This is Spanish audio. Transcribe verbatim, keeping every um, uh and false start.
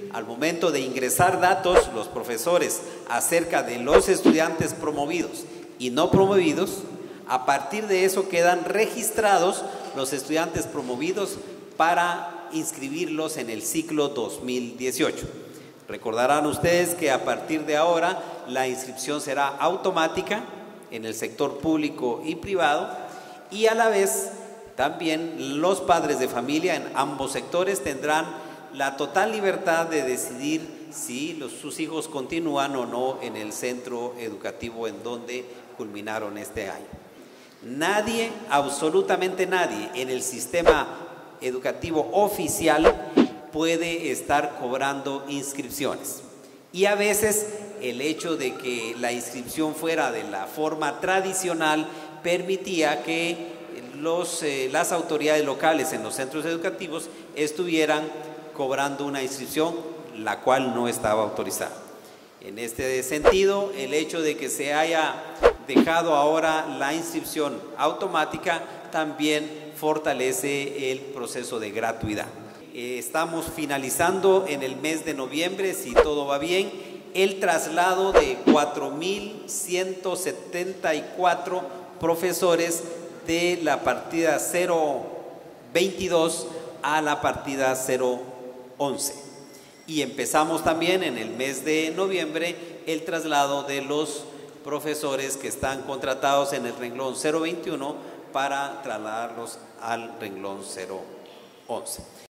al momento de ingresar datos los profesores acerca de los estudiantes promovidos y no promovidos, a partir de eso quedan registrados los estudiantes promovidos para inscribirlos en el ciclo dos mil dieciocho. Recordarán ustedes que a partir de ahora la inscripción será automática en el sector público y privado, y a la vez también los padres de familia en ambos sectores tendrán la total libertad de decidir si los, sus hijos continúan o no en el centro educativo en donde culminaron este año. Nadie, absolutamente nadie, en el sistema educativo oficial puede estar cobrando inscripciones. Y a veces el hecho de que la inscripción fuera de la forma tradicional permitía que los, eh, las autoridades locales en los centros educativos estuvieran cobrando una inscripción la cual no estaba autorizada. En este sentido, el hecho de que se haya dejado ahora la inscripción automática también fortalece el proceso de gratuidad. Eh, estamos finalizando en el mes de noviembre, si todo va bien, el traslado de cuatro mil ciento setenta y cuatro profesores de la partida cero veintidós a la partida cero once. Y empezamos también en el mes de noviembre el traslado de los profesores que están contratados en el renglón cero veintiuno para trasladarlos al renglón cero once.